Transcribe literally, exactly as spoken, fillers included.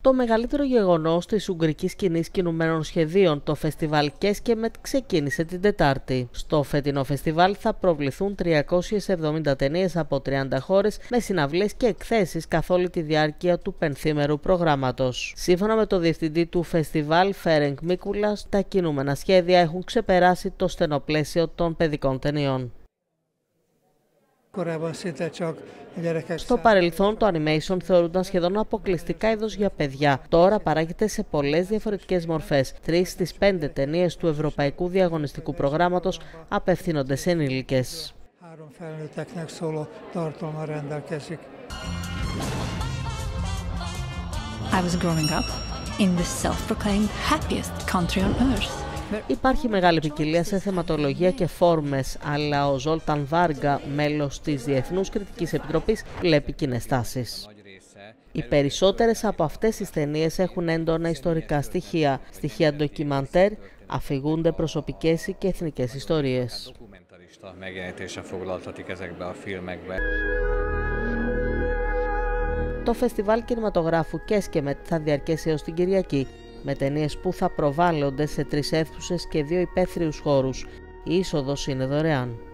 Το μεγαλύτερο γεγονός της ουγγρικής σκηνής κινουμένων σχεδίων, το φεστιβάλ Κέσκεμετ, ξεκίνησε την Τετάρτη. Στο φετινό φεστιβάλ θα προβληθούν τριακόσιες εβδομήντα ταινίες από τριάντα χώρες με συναυλίες και εκθέσεις καθ' όλη τη διάρκεια του πενθήμερου προγράμματος. Σύμφωνα με το διευθυντή του φεστιβάλ, Φέρενγκ Μίκουλας, τα κινούμενα σχέδια έχουν ξεπεράσει το στενό πλαίσιο των παιδικών ταινιών. Στο παρελθόν το animation θεωρούνταν σχεδόν αποκλειστικά είδος για παιδιά. Τώρα παράγεται σε πολλές διαφορετικές μορφές. Τρεις στις πέντε ταινίες του Ευρωπαϊκού Διαγωνιστικού Προγράμματος απευθύνονται σε ενήλικες. I was growing up in the self-proclaimed happiest country on earth. Υπάρχει μεγάλη ποικιλία σε θεματολογία και φόρμες, αλλά ο Ζόλταν Βάργα, μέλος της Διεθνούς Κριτικής Επιτροπής, βλέπει κοινές τάσεις. Οι περισσότερες από αυτές τις ταινίες έχουν έντονα ιστορικά στοιχεία, στοιχεία ντοκιμαντέρ, αφηγούνται προσωπικές και εθνικές ιστορίες. Το φεστιβάλ κινηματογράφου Κέσκεμετ θα διαρκέσει έως την Κυριακή, με ταινίες που θα προβάλλονται σε τρεις αίθουσες και δύο υπαίθριους χώρους. Η είσοδος είναι δωρεάν.